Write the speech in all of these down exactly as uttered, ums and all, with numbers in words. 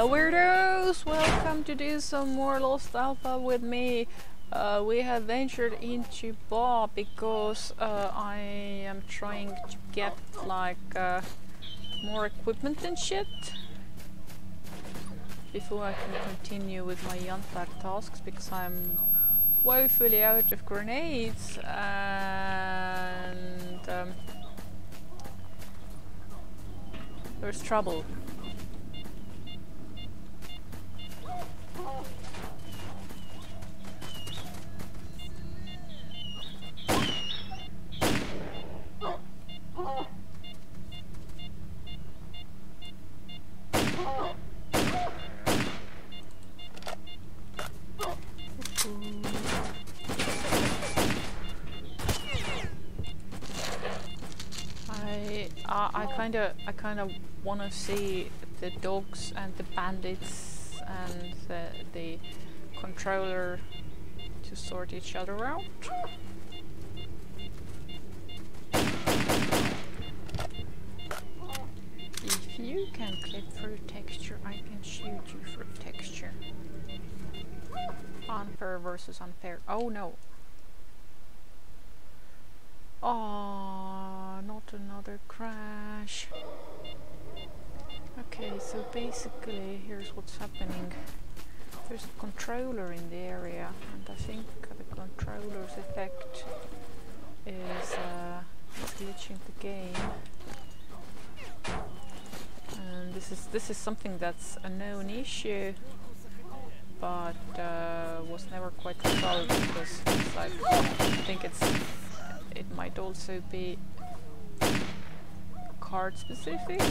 Hello weirdos! Welcome to do some more Lost Alpha with me. Uh, we have ventured into Ba because uh, I am trying to get like uh, more equipment and shit before I can continue with my Yantar tasks, because I'm woefully out of grenades and um, there's trouble. I uh, I kind of I kind of want to see the dogs and the bandits and the, the controller to sort each other out. If you can clip through texture, I can shoot you through texture. Unfair versus unfair. Oh no. Oh, not another crash. Okay, so basically here's what's happening. There's a controller in the area, and I think the controller's effect is uh, glitching the game. And this is this is something that's a known issue, but uh, was never quite resolved, because it's like, I think it's it might also be card specific.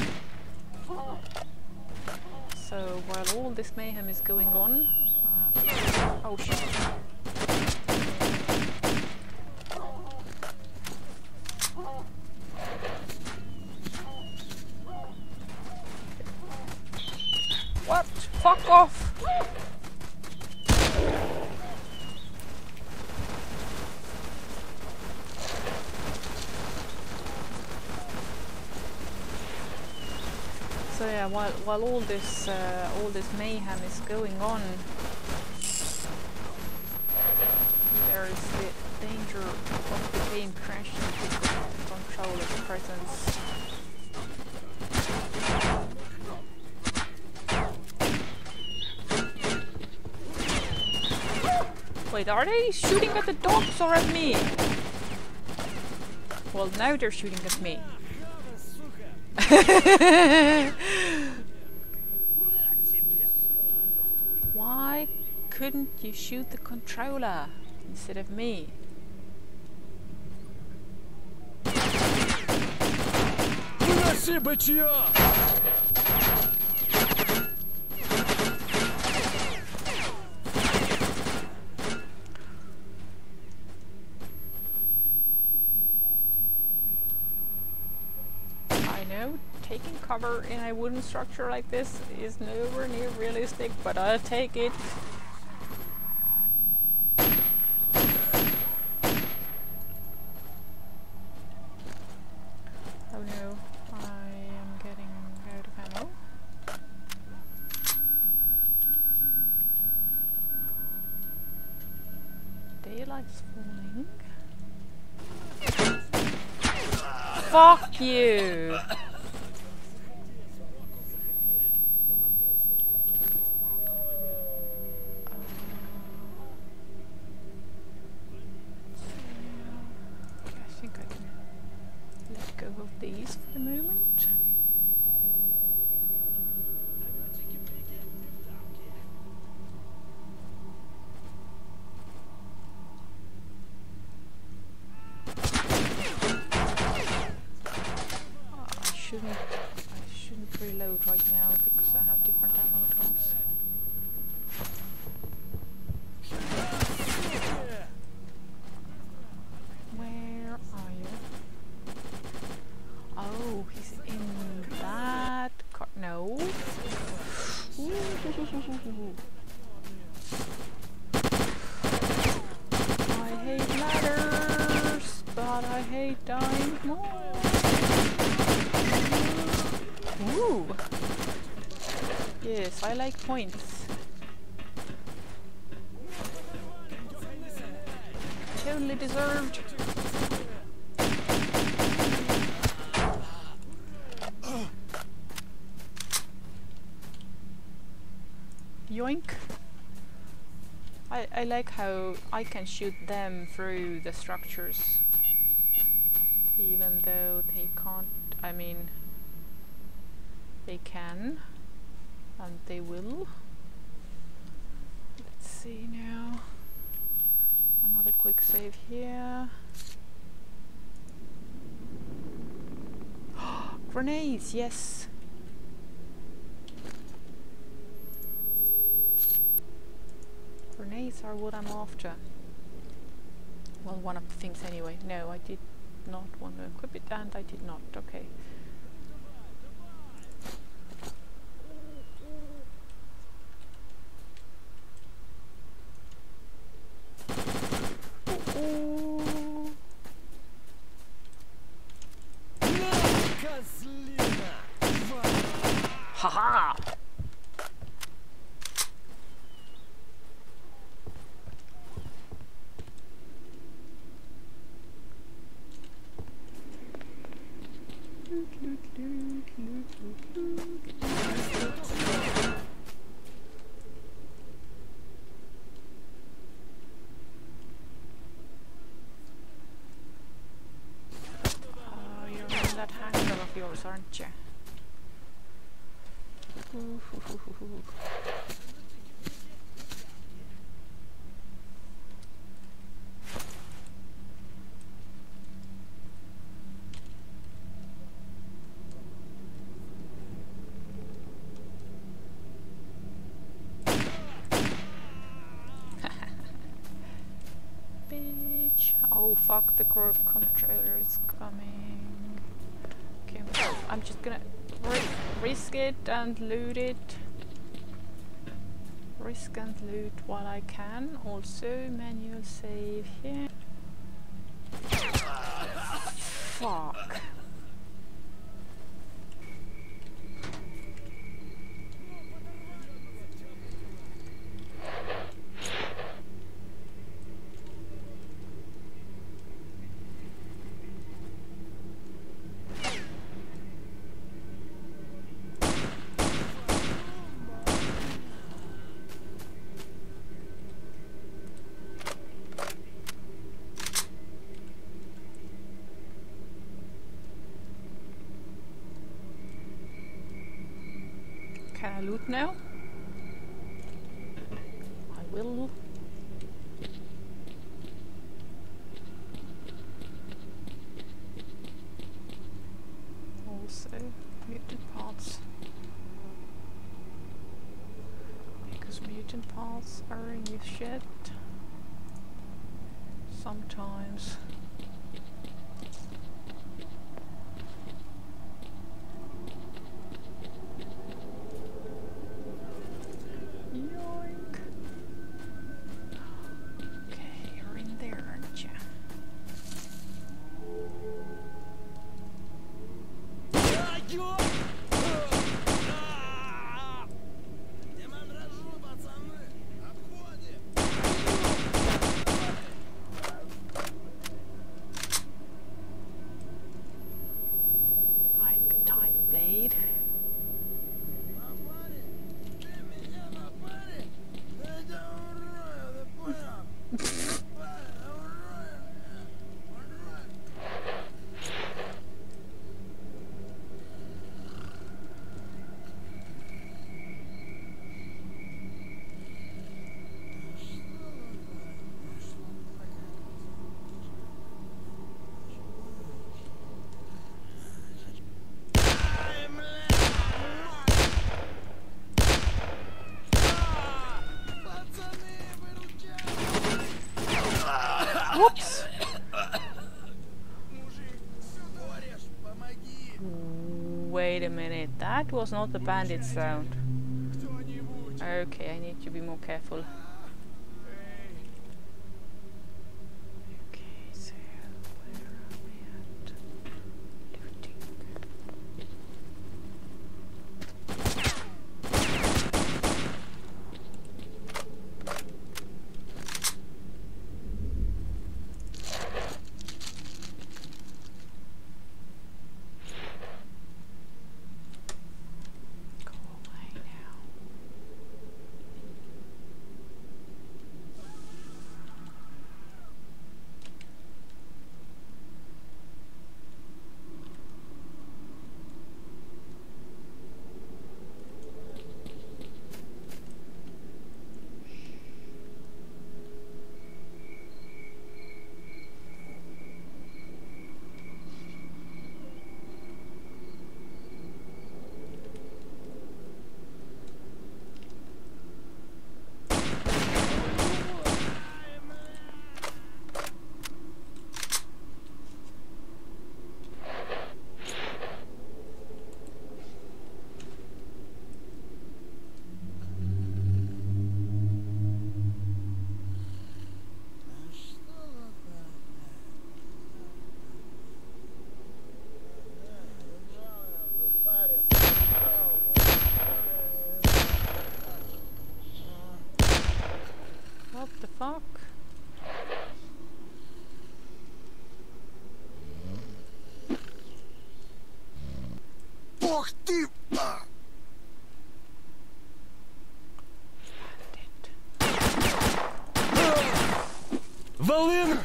So while all this mayhem is going on, uh, oh shit. What? Fuck off! So yeah, while while all this uh, all this mayhem is going on, there is the danger of the game crashing with the controller's presence. Wait, are they shooting at the dogs or at me? Well, now they're shooting at me. Why couldn't you shoot the controller instead of me? Taking cover in a wooden structure like this is nowhere near realistic, but I'll take it. Oh no, I am getting out of ammo. Daylight's falling. Fuck you! These for the moment. Oh, I shouldn't I shouldn't reload right now because I have different ammo tools. Where are you? Oh, he's in that car. No. I hate ladders, but I hate dying more. Ooh. Yes, I like points. Totally deserved. Yoink. I, I like how I can shoot them through the structures. Even though they can't, I mean, they can. And they will. Let's see now. Another quick save here. Grenades, yes! Grenades are what I'm after. Well, one of the things anyway. No, I did not want to equip it, and I did not. Okay. Haha! Oh, you're in that hangar of yours, aren't you? Ooh, hoo, hoo, hoo, hoo. Bitch. Oh fuck, the growth controller is coming. Okay, I'm just gonna ri risk it and loot it. Risk and loot while I can. Also, manual save here. Fuck. Can I loot now? I will. Also, mutant parts. Because mutant parts are in your shit. Sometimes. Whoops! Wait a minute, that was not the bandit sound. Okay, I need to be more careful. Okay, so where are we at? Looting.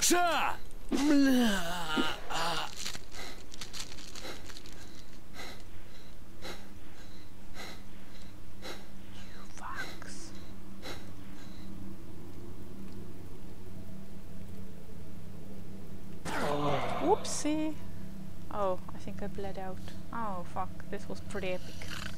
Левша! Fucks. Whoopsie. Oh, I think I bled out. Oh fuck, this was pretty epic.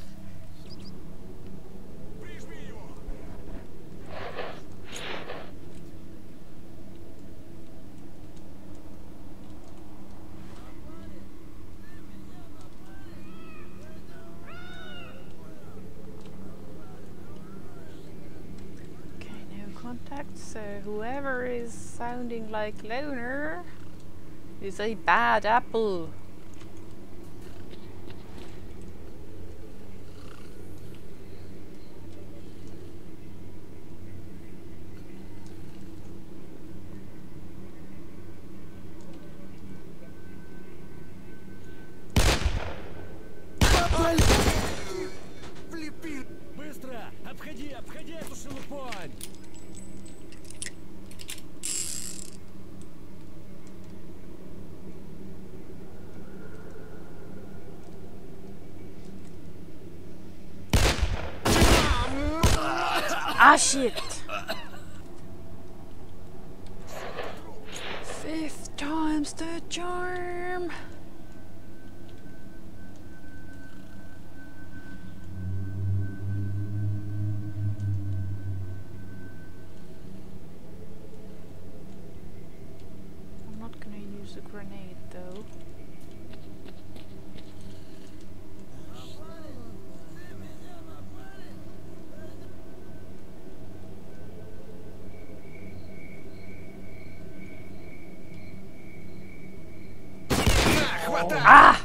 So whoever is sounding like Loner is a bad apple. Быстро! Обходи, обходи эту шелупонь! Ah shit! Fifth time's the charm! I'm not gonna use a grenade though. Ah!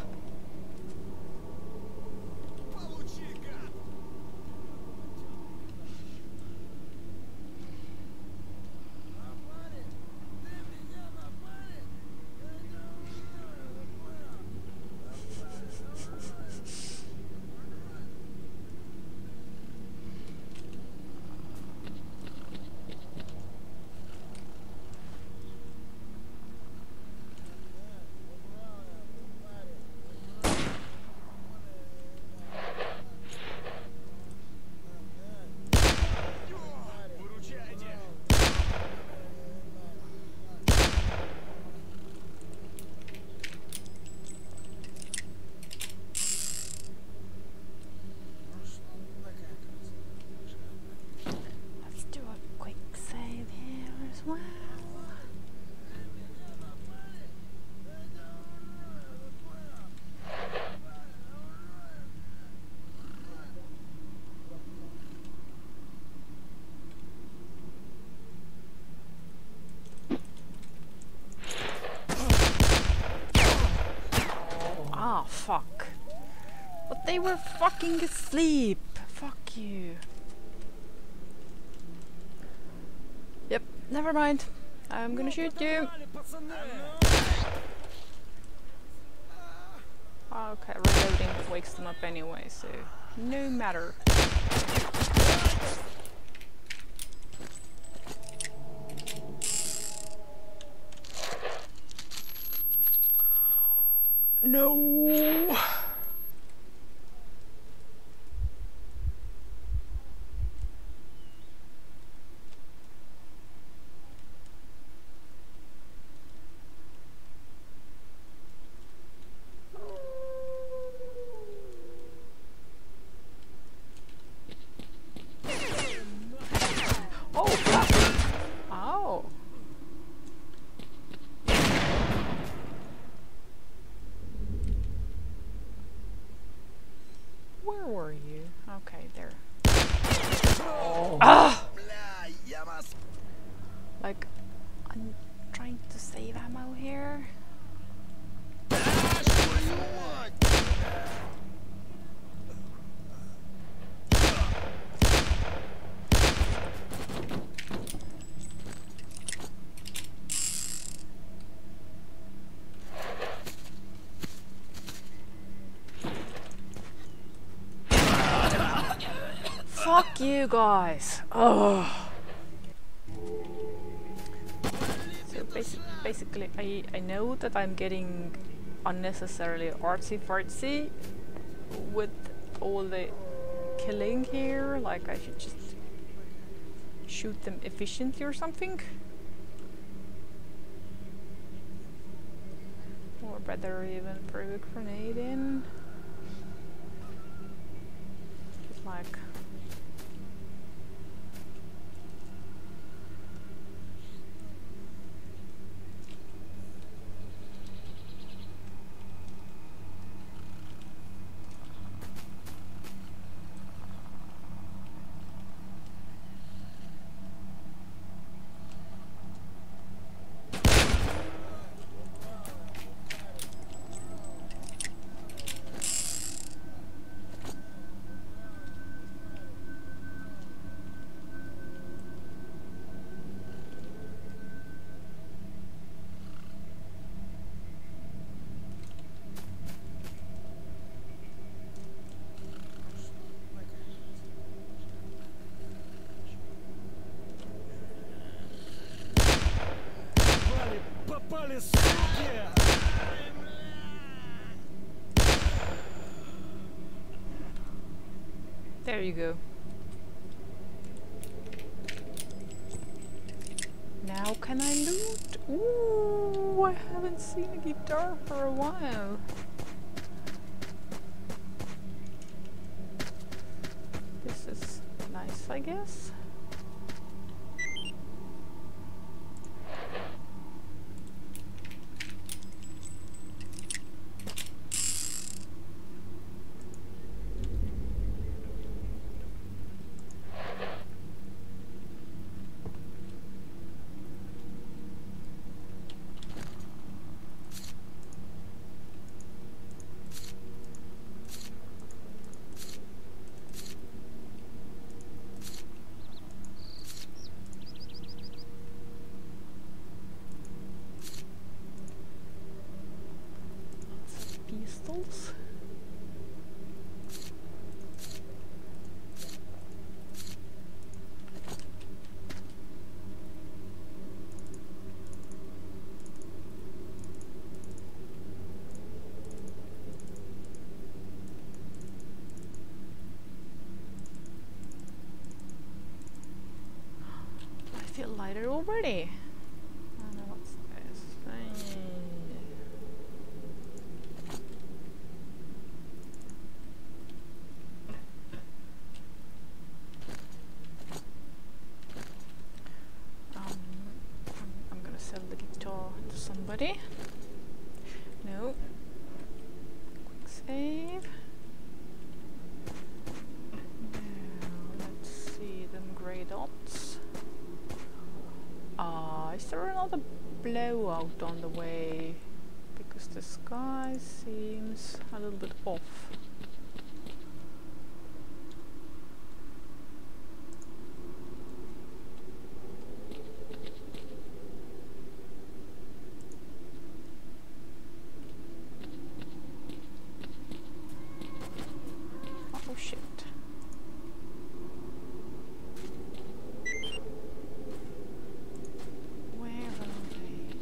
Ah, fuck. But they were fucking asleep. Fuck you. Yep, never mind. I'm gonna shoot you. Okay, reloading wakes them up anyway, so no matter. No. Oh, fuck. Oh. Where were you? Okay, there. Oh. Ah! Like, I'm trying to save ammo here. Fuck you guys. Oh. So basi basically, I, I know that I'm getting unnecessarily artsy-fartsy with all the killing here, like I should just shoot them efficiently or something. Or better even throw a grenade in. Just like... Попали, суки! There you go. Now can I loot? Ooh, I haven't seen a guitar for a while. This is nice, I guess. Pistols. I feel lighter already. I don't know what's this thing. Somebody. No. Quick save. Now let's see them grey dots. Ah, uh, is there another blowout on the way? Because the sky seems a little bit off. Oh shit. Where are they?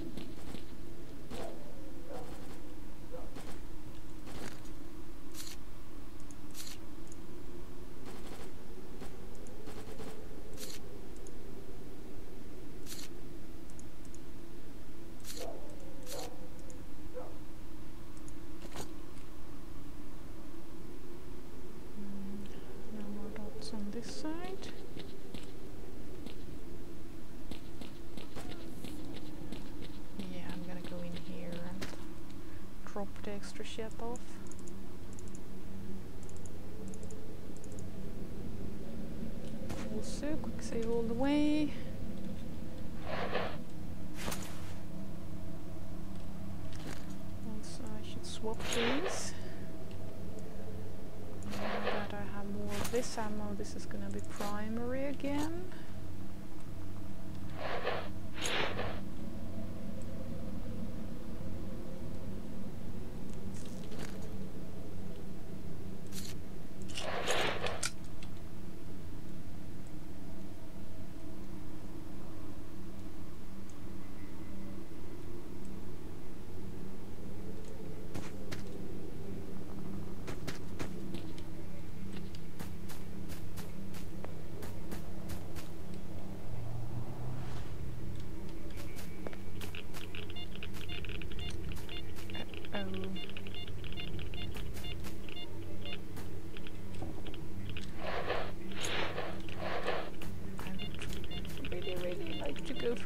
On this side. Yeah, I'm gonna go in here and drop the extra ship off. Also, quick save all the way. Also, I should swap these. This ammo, this is gonna be primary again.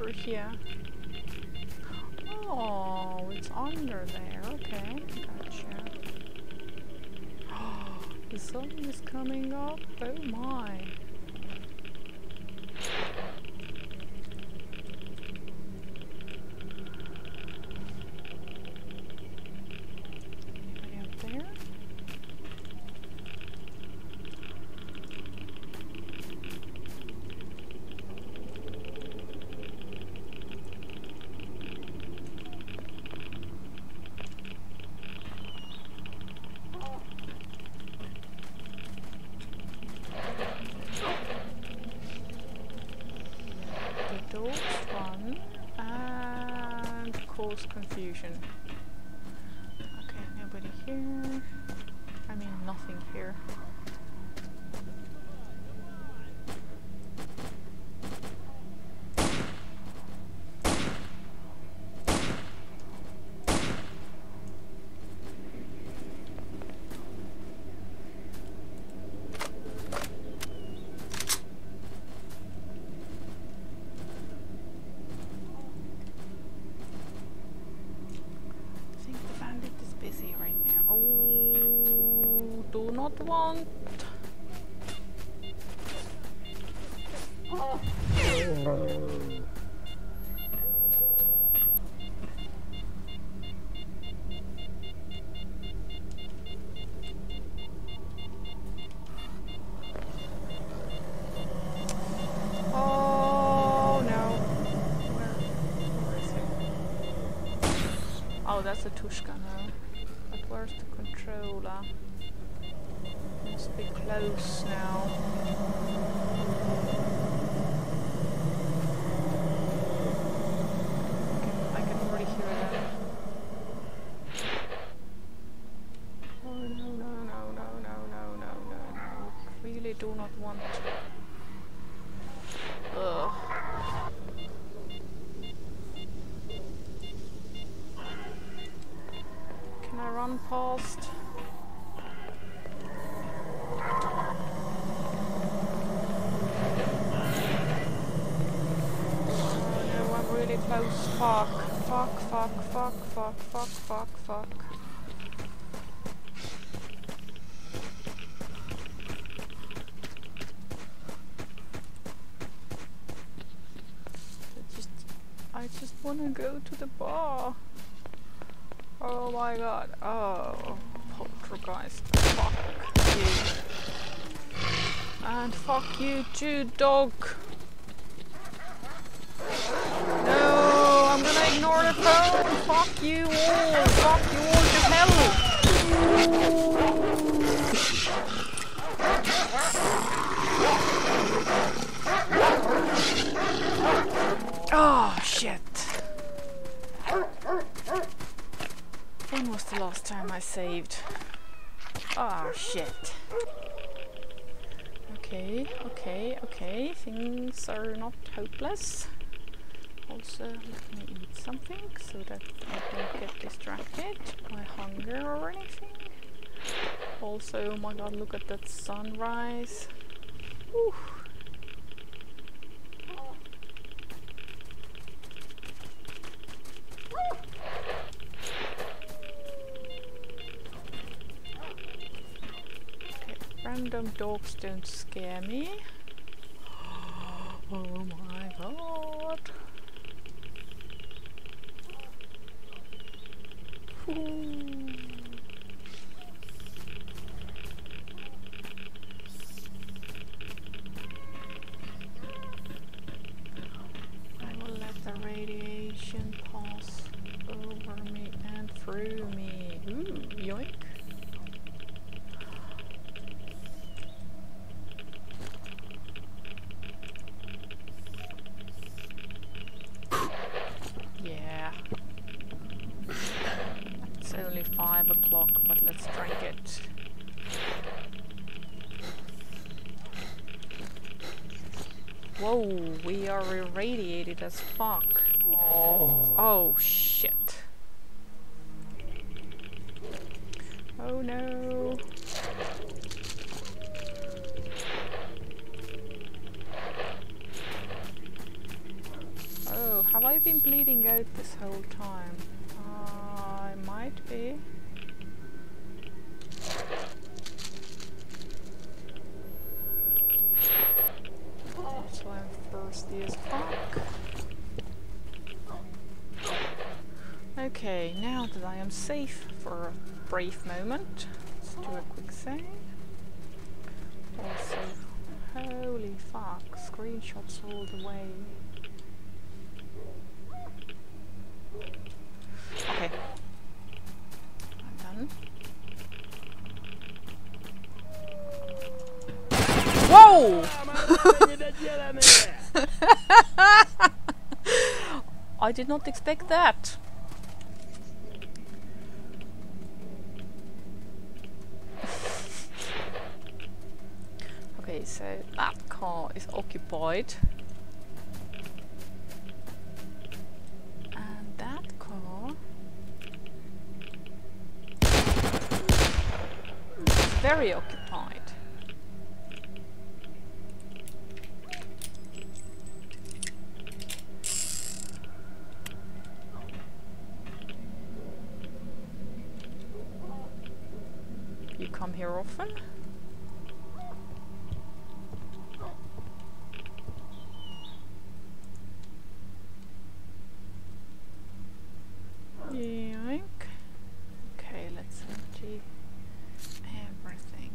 through here. Oh, it's under there. Okay, gotcha. The sun is coming up. Oh my. Anybody up there? Dogs run and cause confusion. Okay, nobody here. I mean, nothing here. Not want. Oh. Oh no. Where, where is it? Oh, that's a Tushka now. But where's the controller? Must be close now. I can already hear them. Oh no no no no no no no no no! Really do not want. Ugh. Can I run past? Close. Fuck. Fuck, fuck, fuck, fuck, fuck, fuck, fuck. I just, I just want to go to the bar. Oh my god. Oh, poltergeist. Fuck you. And fuck you too, dog. No, I'm gonna ignore the phone. Fuck you all. Fuck you all to hell. Oh, shit. When was the last time I saved? Oh, shit. Okay, okay, okay. Things are not hopeless. Also, let me eat something so that I don't get distracted by hunger or anything. Also, oh my god, look at that sunrise. Whew. Okay, random dogs don't scare me. Oh my god. Ooh. I will let the radiation pass over me and through me. Ooh, yoink. Yeah. It's only five o'clock, but let's drink it. Whoa, we are irradiated as fuck. Oh, oh shit. Oh no. Oh. I been bleeding out this whole time? Uh, I might be. So I'm thirsty as fuck. Okay, now that I am safe for a brief moment, let's do a quick save. Also, holy fuck, screenshots all the way. Okay, I'm done. Whoa! I did not expect that. Okay, so that car is occupied. And that car is very occupied. You come here often? Yoink. Okay, let's empty everything.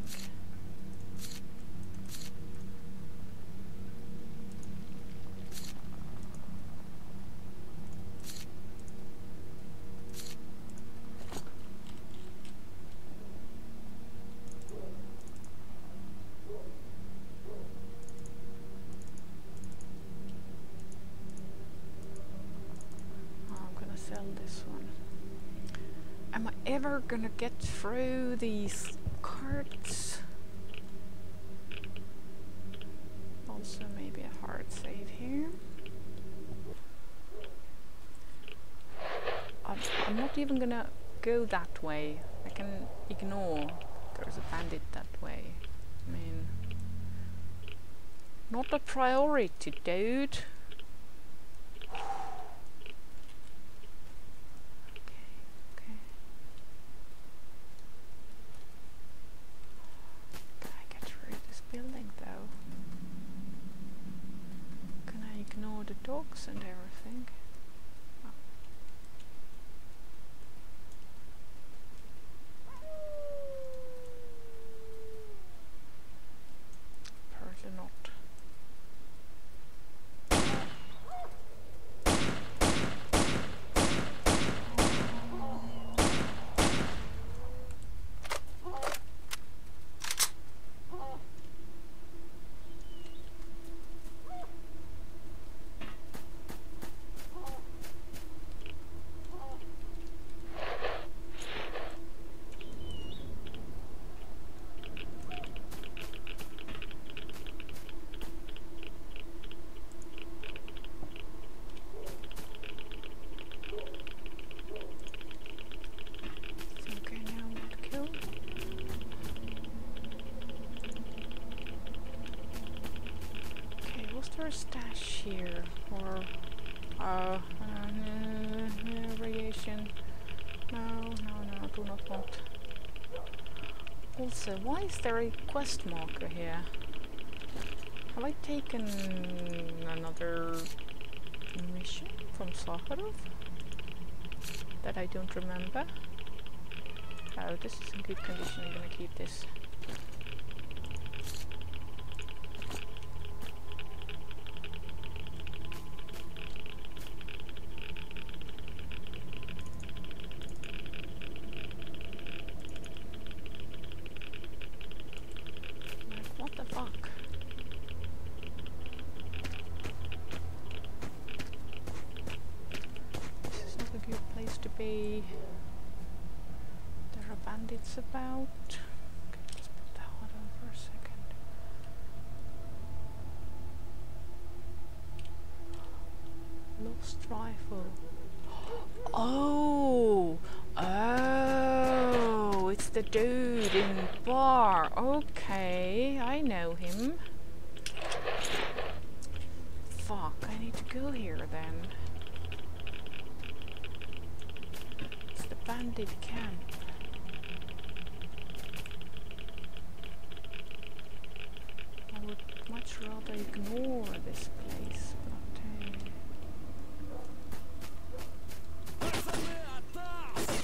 Sell this one. Am I ever gonna get through these carts? Also maybe a hard save here. I'm, I'm not even gonna go that way. I can ignore there's a bandit that way. I mean, not a priority, dude. Dogs and everything. Oh. Apparently not. Stash here or uh, uh, uh radiation. No, no, no, do not want. Also, why is there a quest marker here? Have I taken another mission from Sakharov that I don't remember? Oh, this is in good condition. I'm gonna keep this. There are bandits about. Okay, let's put that one on for a second. Lost rifle. Oh! Oh! It's the dude in the bar. Okay, I know him. Fuck, I need to go here then. bandit camp. I would much rather ignore this place, but uh, Пацаны, атас!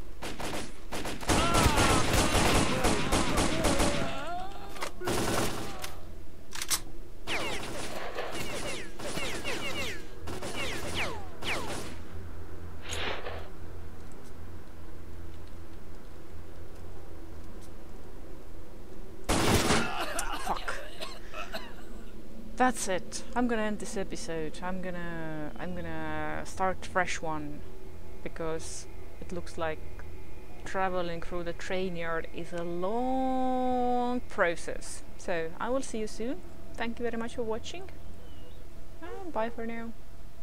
fuck. That's it. I'm gonna end this episode. I'm gonna I'm gonna start fresh one because it looks like traveling through the train yard is a long process. So I will see you soon. Thank you very much for watching and bye for now.